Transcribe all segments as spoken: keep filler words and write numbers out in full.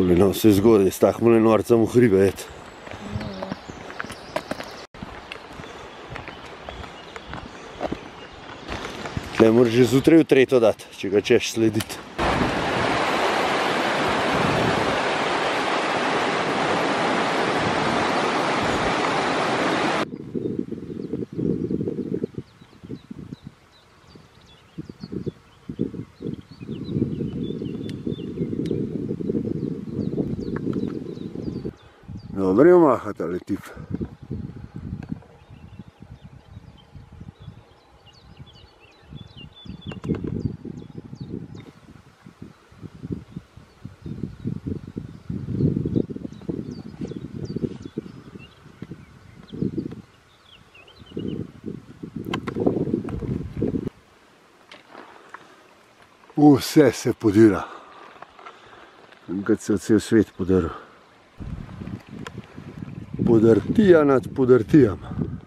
Tole no, vse zgodaj, s takmole norcem v hribe jet. Tle moraš že zjutraj v treto dati, če ga češ slediti. Dobro jo maha tale tip. Vse se podira. Enkrat se cel svet podaril. Podrtija nad podrtijama.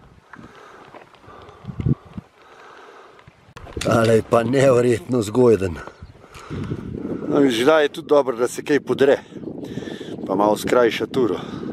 Ale je pa neverjetno zgojden. Žda je tudi dobro, da se kaj podre, pa malo skrajša turo.